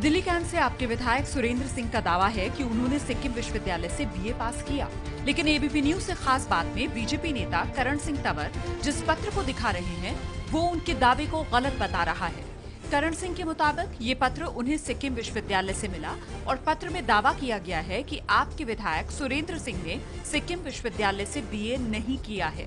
Delhi cantt से आपके विधायक सुरेंद्र सिंह का दावा है कि उन्होंने सिक्किम विश्वविद्यालय से बीए पास किया, लेकिन एबीपी न्यूज से खास बात में बीजेपी नेता करण सिंह तंवर जिस पत्र को दिखा रहे हैं वो उनके दावे को गलत बता रहा है। करण सिंह के मुताबिक ये पत्र उन्हें सिक्किम विश्वविद्यालय से मिला और पत्र में दावा किया गया है कि आपके विधायक सुरेंद्र सिंह ने सिक्किम विश्वविद्यालय से बीए नहीं किया है।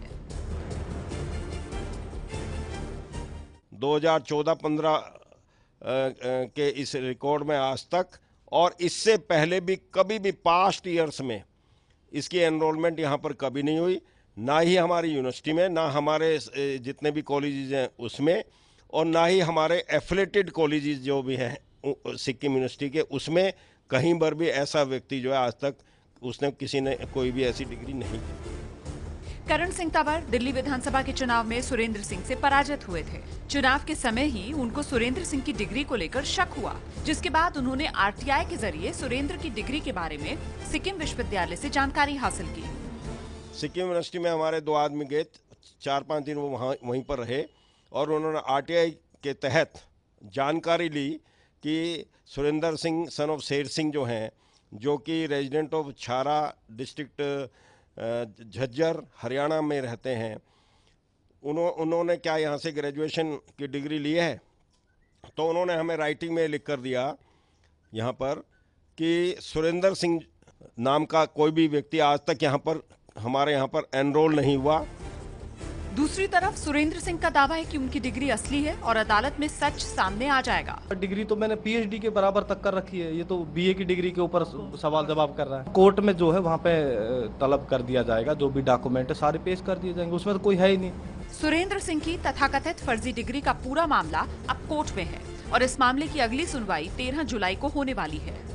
2014-15 के इस रिकॉर्ड में आज तक और इससे पहले भी कभी भी पास्ट ईयर्स में इसकी एनरोलमेंट यहाँ पर कभी नहीं हुई, ना ही हमारी यूनिवर्सिटी में, ना हमारे जितने भी कॉलेजेस हैं उसमें, और ना ही हमारे एफिलेटेड कॉलेजेस जो भी हैं सिक्किम यूनिवर्सिटी के उसमें कहीं पर भी ऐसा व्यक्ति जो है आज तक उसने किसी ने कोई भी ऐसी डिग्री नहीं की। करण सिंह तंवर दिल्ली विधानसभा के चुनाव में सुरेंद्र सिंह से पराजित हुए थे। चुनाव के समय ही उनको सुरेंद्र सिंह की डिग्री को लेकर शक हुआ, जिसके बाद उन्होंने आरटीआई के जरिए सुरेंद्र की डिग्री के बारे में सिक्किम विश्वविद्यालय से जानकारी हासिल की। सिक्किम यूनिवर्सिटी में हमारे 2 आदमी गए, 4-5 दिन वो वहीं पर रहे और उन्होंने आरटीआई के तहत जानकारी ली कि सुरेंद्र सिंह सन ऑफ शेर सिंह जो हैं, जो कि resident of Chhara district Jhajjar Haryana में रहते हैं, उन्होंने क्या यहाँ से ग्रेजुएशन की डिग्री ली है। तो उन्होंने हमें राइटिंग में लिख कर दिया यहाँ पर कि सुरेंद्र सिंह नाम का कोई भी व्यक्ति आज तक हमारे यहाँ पर एनरोल नहीं हुआ। दूसरी तरफ सुरेंद्र सिंह का दावा है कि उनकी डिग्री असली है और अदालत में सच सामने आ जाएगा। डिग्री तो मैंने पीएचडी के बराबर तक कर रखी है, ये तो बीए की डिग्री के ऊपर सवाल जवाब कर रहा है। कोर्ट में जो है वहाँ पे तलब कर दिया जाएगा, जो भी डॉक्यूमेंट है सारे पेश कर दिए जाएंगे, उसमें तो कोई है ही नहीं। सुरेंद्र सिंह की तथाकथित फर्जी डिग्री का पूरा मामला अब कोर्ट में है और इस मामले की अगली सुनवाई 13 जुलाई को होने वाली है।